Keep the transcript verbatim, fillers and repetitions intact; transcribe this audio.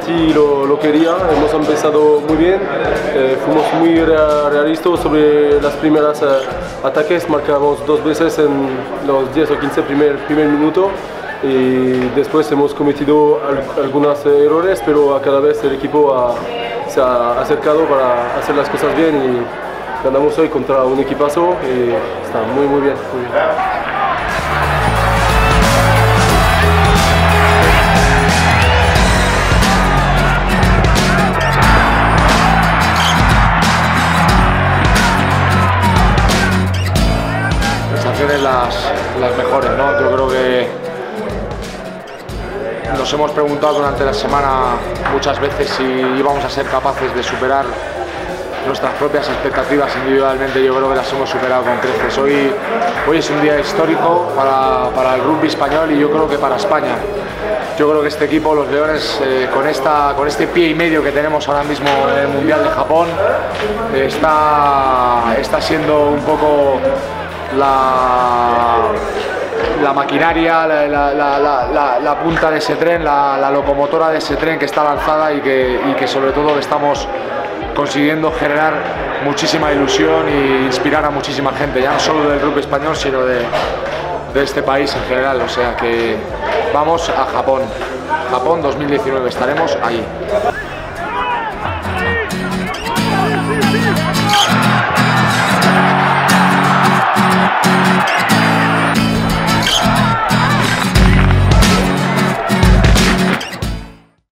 así lo, lo quería. Hemos empezado muy bien, eh, fuimos muy realistas sobre las primeras eh, ataques, marcamos dos veces en los diez o quince primer, primer minuto y después hemos cometido al, algunos errores, pero a cada vez el equipo ha, se ha acercado para hacer las cosas bien y ganamos hoy contra un equipazo y está muy muy bien. Muy bien. Las, las mejores, ¿no? Yo creo que nos hemos preguntado durante la semana muchas veces si íbamos a ser capaces de superar nuestras propias expectativas individualmente. Yo creo que las hemos superado con creces. Hoy, hoy es un día histórico para, para el rugby español y yo creo que para España. Yo creo que este equipo, los Leones, eh, con, esta, con este pie y medio que tenemos ahora mismo en el Mundial de Japón, eh, está, está siendo un poco La, la maquinaria, la, la, la, la, la punta de ese tren, la, la locomotora de ese tren que está lanzada y que, y que sobre todo estamos consiguiendo generar muchísima ilusión e inspirar a muchísima gente, ya no solo del rugby español, sino de, de este país en general. O sea que vamos a Japón, Japón dos mil diecinueve, estaremos allí. Yeah.